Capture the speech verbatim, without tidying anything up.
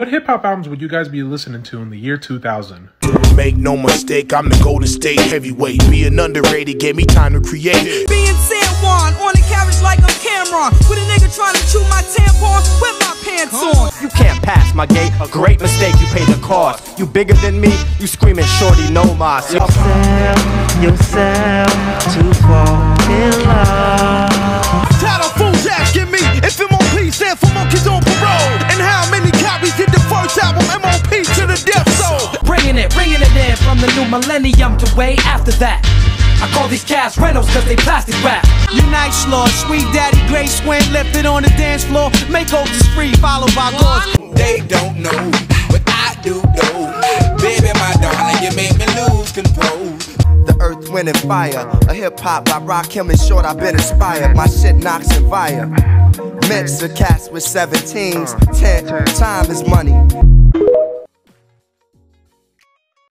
What hip-hop albums would you guys be listening to in the year two thousand? Make no mistake, I'm the Golden State heavyweight. Being underrated gave me time to create. Being San Juan, on the carriage like I'm Cameron. With a nigga trying to chew my tampon with my pants on. You can't pass my gate, a great mistake, you pay the cost. You bigger than me, you screaming shorty no mas. Sell yourself to fall in love. Title fools asking me if M O P stand for monkeys on parole. And how many copies did the first album M O P to the death soul? Bringing it, bringing it in from the new millennium to way after that. I call these cats rentals cause they plastic wrap. Unite Slaw, Sweet Daddy, Great Swing, left it on the dance floor. Make Otis free, followed by Ghost. They don't know what I do though. Baby, my darling, you make me lose control. The Earth, Wind, and Fire, a hip-hop by Rakim and Short, I've been inspired. My shit knocks and fire. Mix of cats with seventeens, ten, time is money.